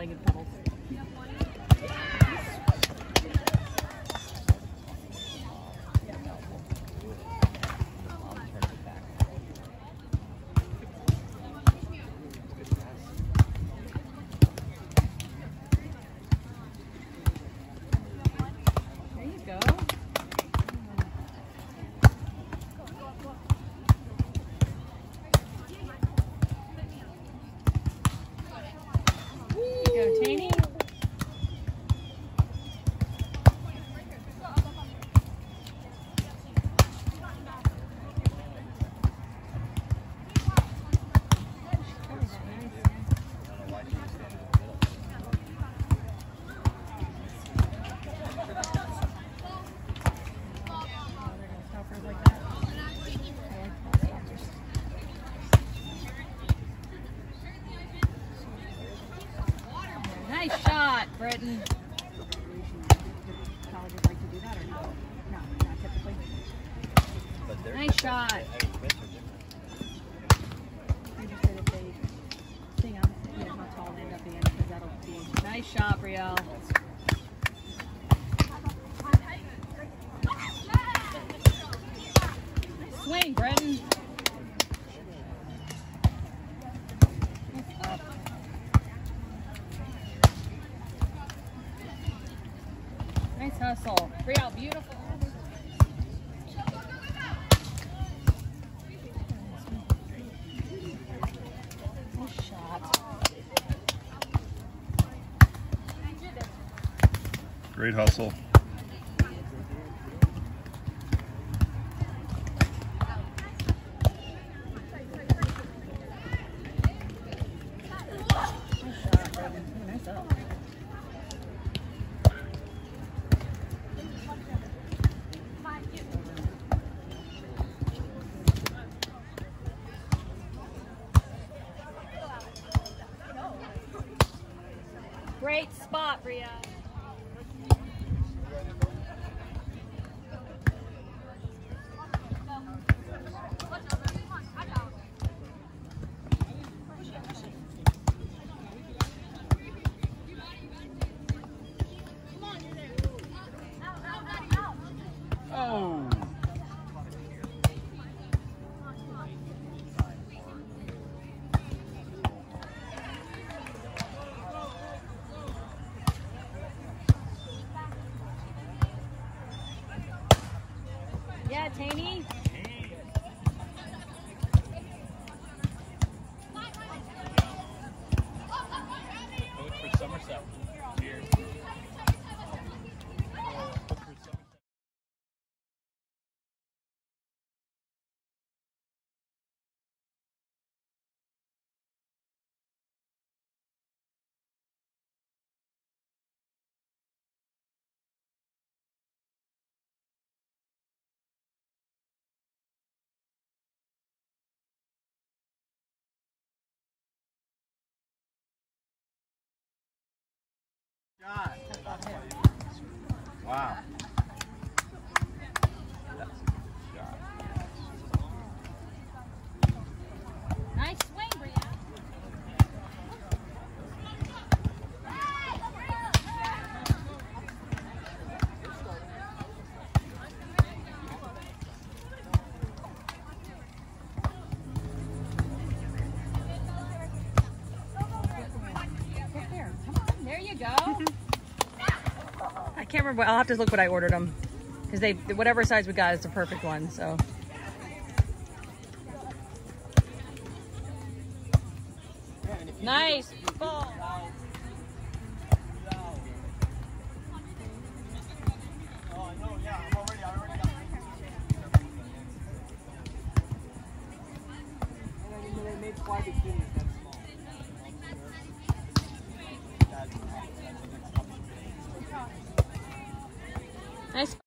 playing in puddles. There you go. Go, Taney. Nice shot, Britton. Colleges like to do that or no? No, not typically. Nice shot. I just said if they thing on how tall they end up being, because that'll be nice shot, Brielle. Nice swing, Britton. Nice hustle. Brielle, beautiful. Nice shot. Great hustle. Great spot, Brielle. Oh. Yeah, Taney. Coach for Somerset. Cheers. Wow. Nice swing, Brielle. There you go. I can't remember. I'll have to look what I ordered them, because they whatever size we got is the perfect one. So. Nice ball. Nice.